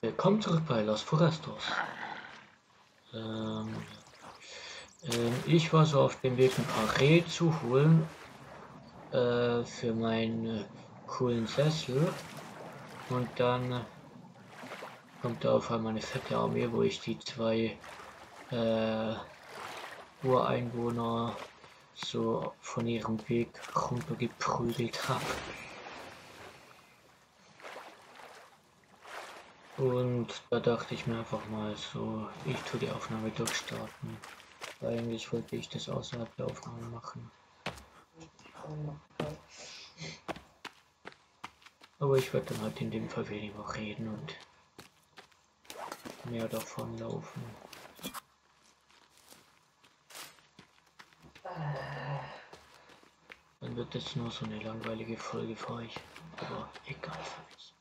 Willkommen zurück bei Los Forestos. Ich war so auf dem Weg, ein paar Rehe zu holen für meinen coolen Sessel. Und dann kommt da auf einmal eine fette Armee, wo ich die zwei Ureinwohner so von ihrem Weg runtergeprügelt habe. Und da dachte ich mir einfach mal so, ich tue die Aufnahme durchstarten. Eigentlich wollte ich das außerhalb der Aufnahme machen. Aber ich werde dann halt in dem Fall weniger reden und mehr davon laufen. Dann wird es nur so eine langweilige Folge für euch. Aber egal für mich.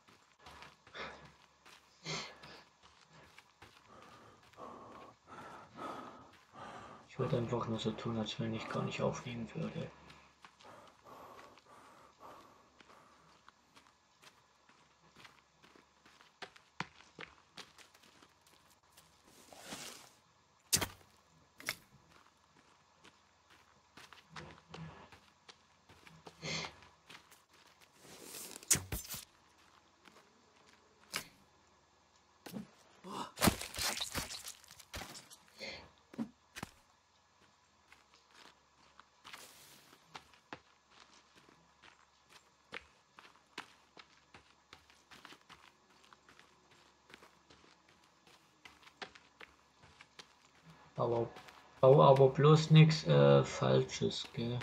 Ich würde einfach nur so tun, als wenn ich gar nicht aufnehmen würde. Bau aber bloß nichts Falsches, gell?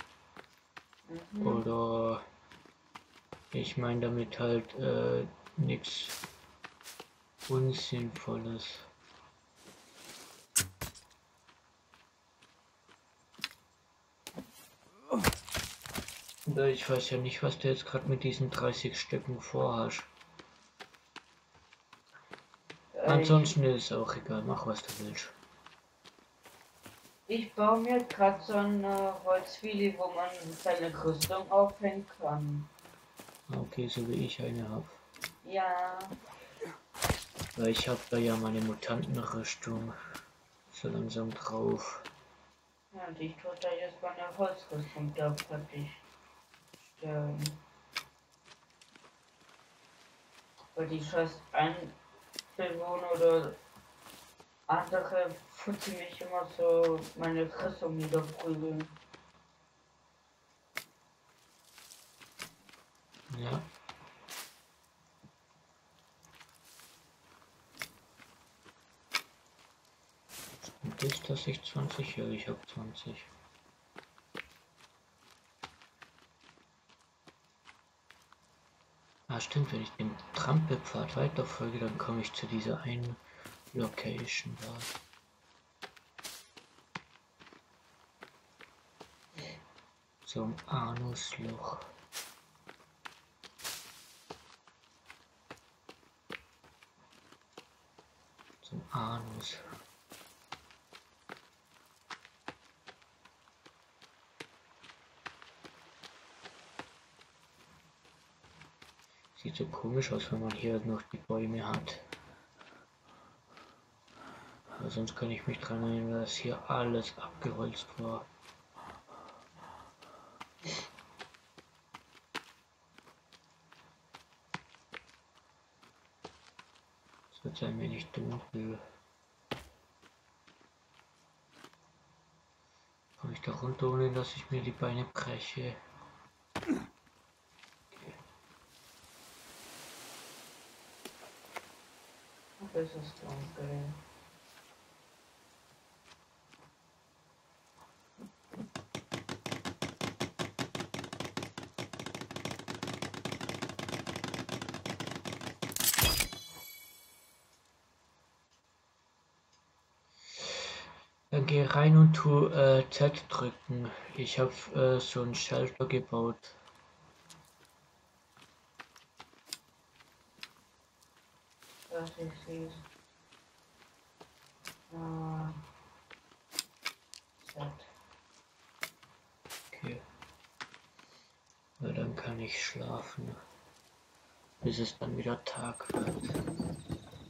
Oder ich meine damit halt nichts Unsinnvolles. Ich weiß ja nicht, was du jetzt gerade mit diesen 30 Stücken vorhast. Ansonsten ist es auch egal, mach was du willst. Ich baue mir gerade so eine Holzwiele, wo man seine Rüstung aufhängen kann. Okay, so wie ich eine habe. Ja. Weil ich habe da ja meine Mutantenrüstung so langsam drauf. Ja, und ich tue da jetzt meine Holzrüstung da praktisch stellen. Weil die scheiß Einbewohner oder andere futzen mich immer so meine Rüstung niederprügeln. Ja. Und ist das ich 20? Ja, ich habe 20. Ah, stimmt, wenn ich den Trampelpfad weiterfolge, dann komme ich zu dieser einen Location da. Zum Anusloch. Zum Anus. Sieht so komisch aus, wenn man hier noch die Bäume hat. Aber sonst kann ich mich daran erinnern, dass hier alles abgeholzt war. Es wird ein wenig dunkel. Komme ich da runter, ohne dass ich mir die Beine breche? Das ist dunkel. Dann geh rein und tu Z drücken. Ich habe so ein Shelter gebaut. Das ist süß. Okay. Na, dann kann ich schlafen, bis es dann wieder Tag wird.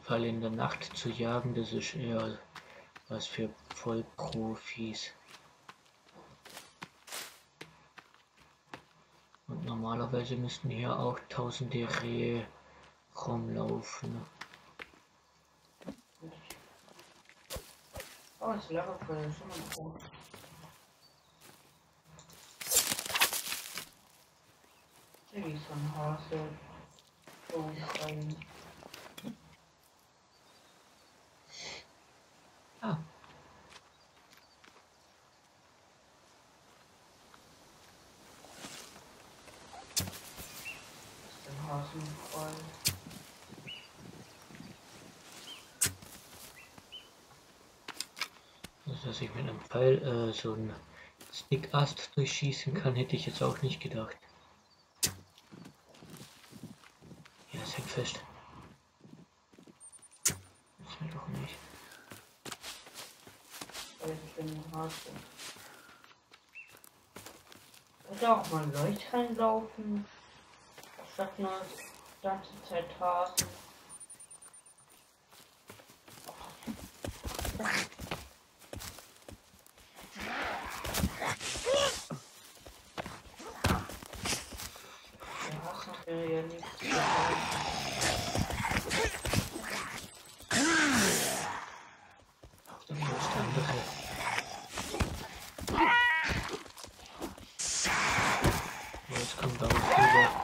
Fall in der Nacht zu jagen, das ist eher was für Vollprofis. Und normalerweise müssten hier auch tausende Rehe rumlaufen. Oh, das Lagerfeuer ist schon mal gut. Hier ist ein Hase. Oh, rein. Ah, Ist der Hasen frei? also dass ich mit einem Pfeil so einen Stickast durchschießen kann, hätte ich jetzt auch nicht gedacht. Ja, es hängt fest. Das will doch nicht. Weil ich bin ein Hase. Könnte auch mal Leucht reinlaufen. Statt nur die ganze Zeit Hasen. Der Hasen wäre ja nicht zu behalten. Dann ist der andere. Oh, jetzt kommt da auch rüber.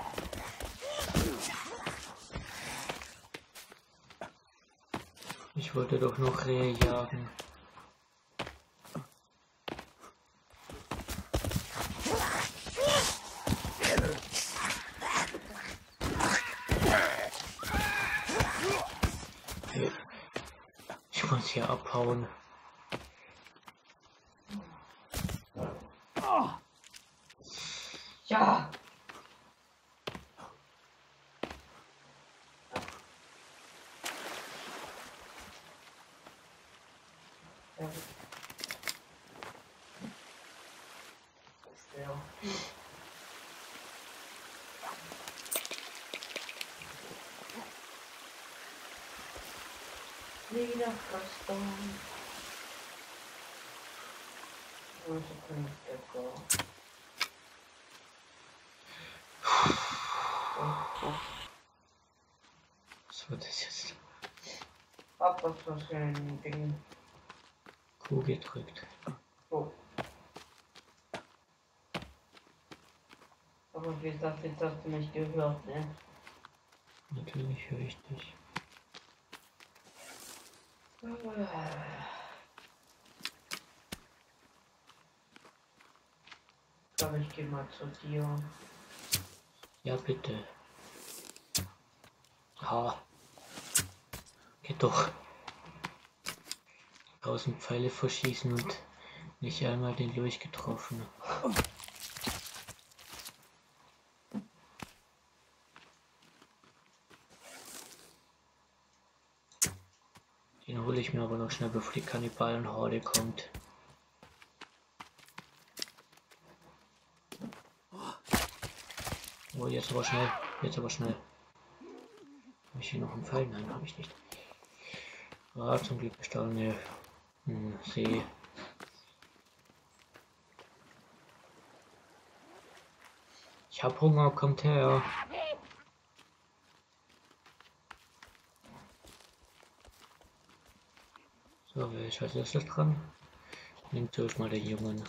Ich wollte doch noch Rehe jagen. Okay. Ich muss hier abhauen. Ja! Schwer. Wieder Gaston. So kann ich das go. Was wird das jetzt? Hab was für ein Ding. Q gedrückt. So. Aber wie gesagt, jetzt hast du mich gehört, ne? Natürlich höre ich dich. Ich glaube, ich gehe mal zu dir. Ja, bitte. Ha. Geht doch. 1000 Pfeile verschießen und nicht einmal den Lurch getroffen. Den hole ich mir aber noch schnell, bevor die Kannibalenhorde kommt. Oh, jetzt aber schnell. Jetzt aber schnell. Habe ich hier noch einen Pfeil? Nein, habe ich nicht. Ah, zum Glück ist da eine See. Ich hab Hunger, kommt her. So, wer ist als erstes dran? Nimmt zuerst mal den Jungen.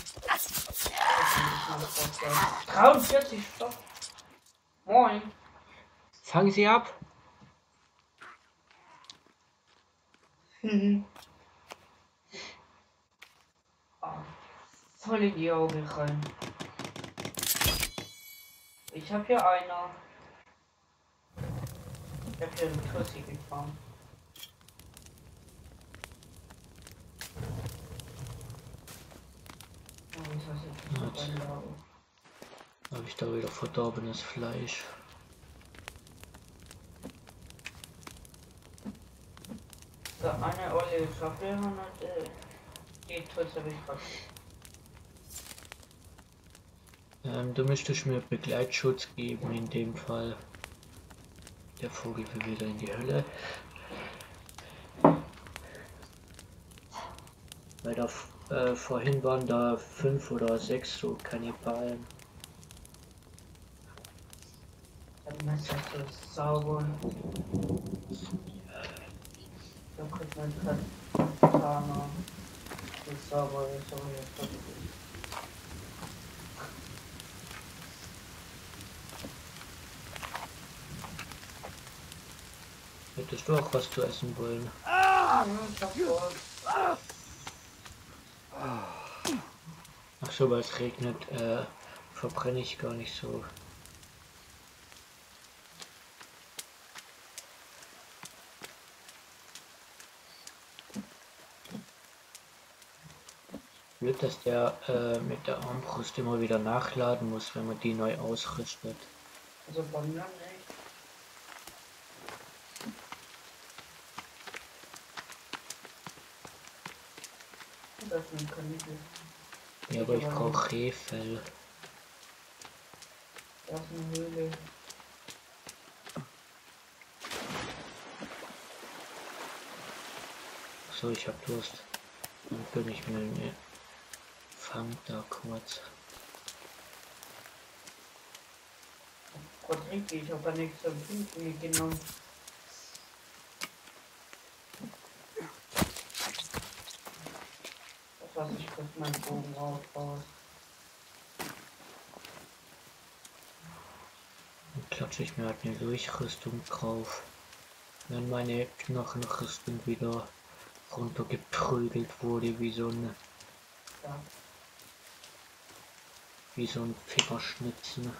43 Stock. Moin. Fangen Sie ab! Voll in die Augen rein. Ich hab hier einer. Ich hab hier einen Tussi gefahren. Oh, was hast du jetzt für ein Lager? Habe ich da wieder verdorbenes Fleisch. So, eine olle Schaffel und die Tuss habe ich fast. Du müsstest mir Begleitschutz geben in dem Fall. Der Vogel will wieder in die Hölle. Weil da vorhin waren da 5 oder 6 so Kannibalen. Dann Messer zu zaubern. Da kriegt man Katana. Das sauber ist aber jetzt doch gut. Hättest du auch was zu essen wollen? Ja, ich hab voll. Ach so, weil es regnet, verbrenne ich gar nicht so. Blöd, dass der mit der Armbrust immer wieder nachladen muss, wenn man die neu ausrüstet. Also bei mir nicht. Das ist ein Kanickel. Ja, aber ich brauche Rehfell. Das ist eine Höhle. So, ich hab Durst. Dann gönne ich mir eine Fang da kurz. Gott, richtig, ich habe gar nichts zum Trinken mitgenommen. Das heißt, ich krieg meinen Bogen raus. Dann klatsche ich mir halt eine Durchrüstung drauf. Wenn meine Knochenrüstung wieder runtergeprügelt wurde, wie so ein Ja. Fingerschnitzen.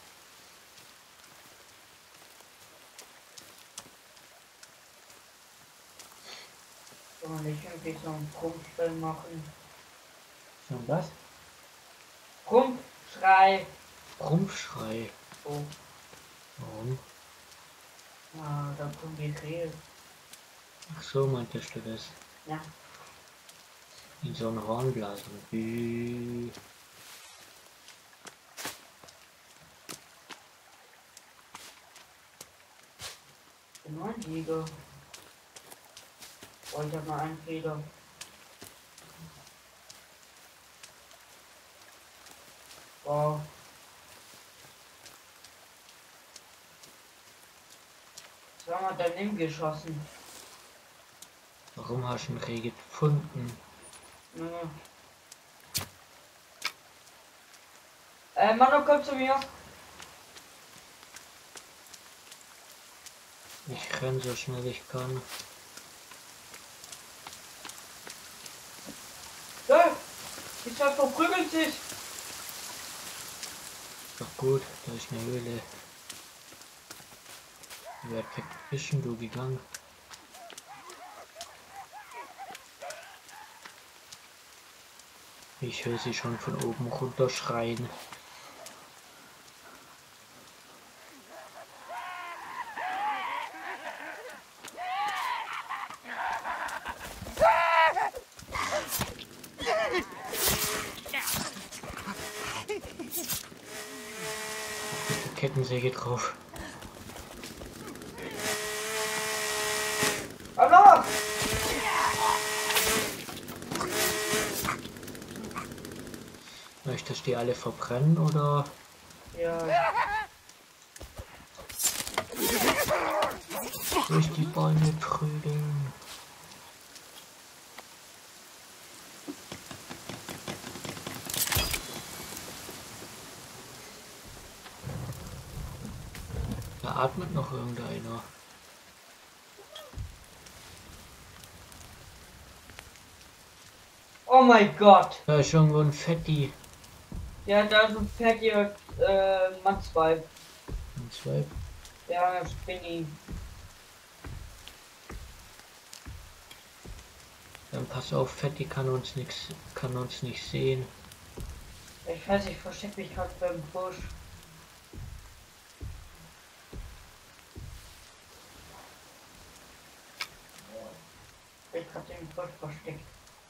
Soll man nicht irgendwie so einen Prumpfstall machen? So was? Prumpfschrei! Rumpfschrei. Oh, Warum? da kommt die Rehe. Ach so, meintest du das? Ja. In so ein Hornblasen. Bü. Nur ein Liege. Oh, ich hab mal einen Fehler. Wow. Was haben wir daneben geschossen? Warum hast du einen Reh gefunden? Manu, komm zu mir. Ich renn so schnell ich kann. Hey, die zwei verprügeln sich. Doch gut, da ist eine Höhle. Wer bist denn du gegangen? Ich höre sie schon von oben runter schreien. Kettensäge drauf. Hallo! Möchtest du die alle verbrennen oder? Ja, Durch die Bäume prügeln. Da atmet noch irgendeiner. oh mein Gott. Da ist irgendwo ein Fetti. Ja, da ist ein fertiger Mannsweib. Und zwei. Ja, Spinny. Dann pass auf, Fetti kann uns nicht sehen. Ich weiß, ich verstecke mich gerade beim Busch. Ich bin gerade im Busch versteckt.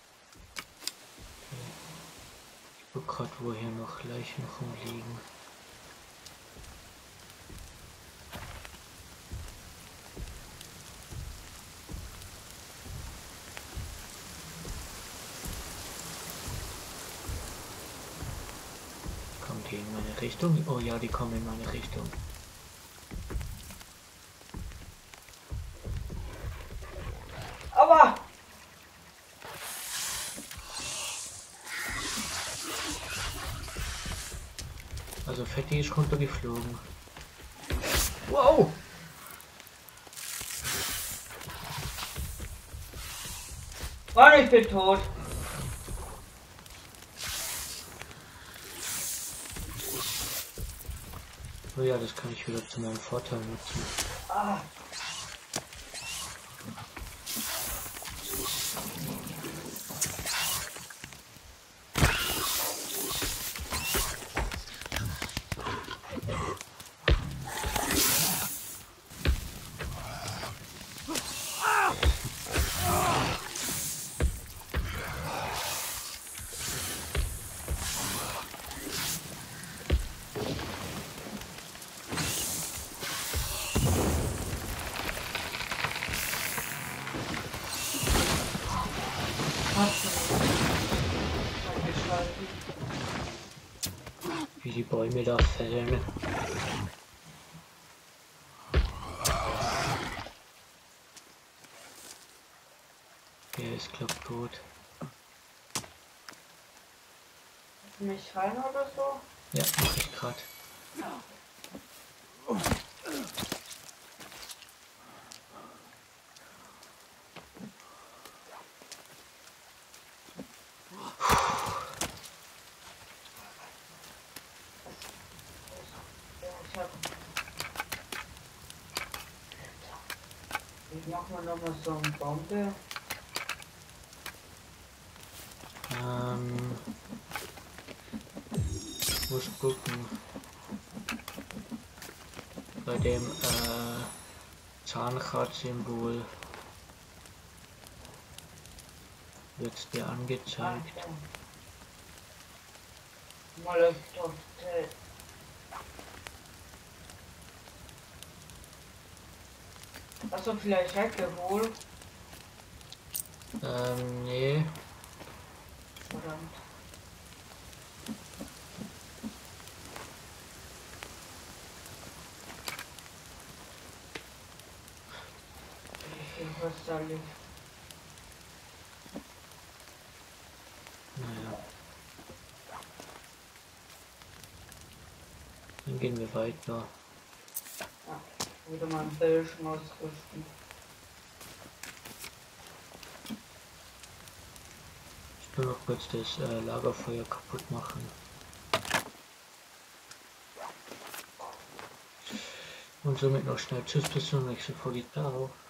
Ich guck grad, wo hier noch Leichen rumliegen. die in meine Richtung? Oh ja, die kommen in meine Richtung. Aber Also Fetti ist runtergeflogen. Wow! Mann, ich bin tot. Oh ja, das kann ich wieder zu meinem Vorteil nutzen. Ah. Wie die Bäume da fällen. Der ist glaub tot. Mich rein oder so? Ja, mach ich grad. Ich mach mal noch mal so eine Bombe. Muss gucken. Bei dem Zahnrad-Symbol wird es dir angezeigt. Molotov. Hast du vielleicht weggeholt? Nee. Verdammt. Was soll ich? Naja. Dann gehen wir weiter. Ja, wieder mal ein Bildschirm ausrüsten. Ich will noch kurz das Lagerfeuer kaputt machen. Und somit noch schnell Tschüss, bis zum nächsten Folge. Ciao.